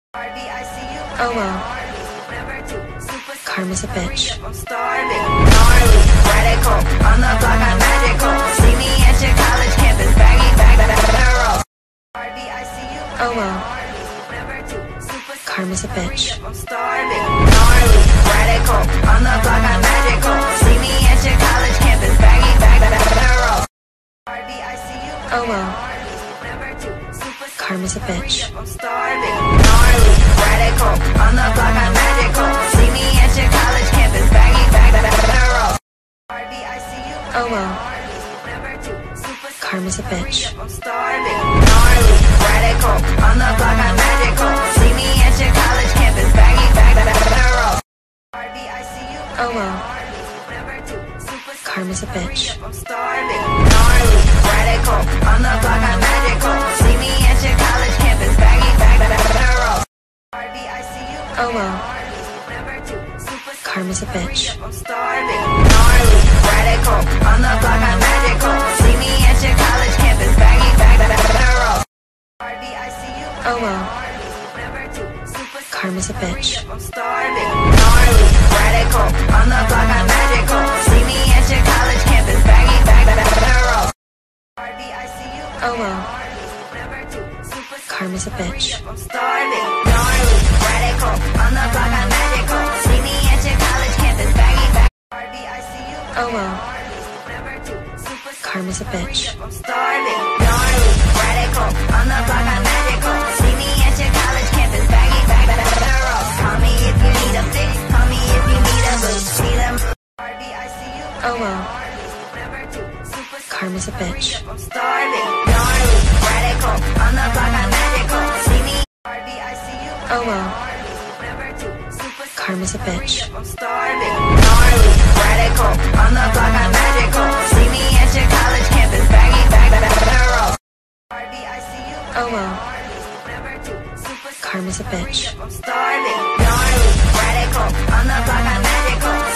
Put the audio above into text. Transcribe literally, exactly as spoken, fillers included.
Oh well. Karma's a bitch. I'm starving, gnarly, radical. On the block, I'm magical. See me at your college campus, baggy bag, barrel. Oh well. Karma's a bitch. I'm starving, gnarly, radical. On the block, I'm magical. See me at your college campus, baggy bag, barrel. Oh well. Karma's a bitch. I'm starving, gnarly, radical. On the block, I'm magical. See me at your college campus, baggy bag, barrel. Oh well. Karma's a bitch. I'm starving, gnarly, radical. On the block, I'm magical. See me at your college campus, baggy bag, barrel. Oh well. Karma's a bitch. I'm starving, gnarly, radical. On the block, I'm magical. See me at your college campus, baggy bag, barrel. Oh well. Karma's a bitch. I'm starving, gnarly, radical. On the block, I'm magical. See me at your college campus, baggy bag, barrel. Oh well. Karma's a bitch. I'm starving, gnarly, radical. On the block, I'm magical. See me at your college campus, baggy bag, barrel. Oh well. Karma's a bitch. I'm starving, gnarly, radical. On the block, I'm magical. See me at your college campus, baggy bag. Oh well. Karma's a bitch. I'm starving, gnarly, radical. On the block, I'm magical. See me at your college campus, baggy bag, barrel. Call me if you need a fix. Call me if you need a boost. See them. Oh well. Karma's a bitch. I'm starving, gnarly, radical. On the block, I'm magical. See me. Oh well. Karma's a bitch. I'm starving, gnarly, radical. On the block, I'm magical. See me at your college campus, baggy bag, barrel. Oh well. Karma's a bitch. I'm starving, gnarly, radical. On the block, I'm magical.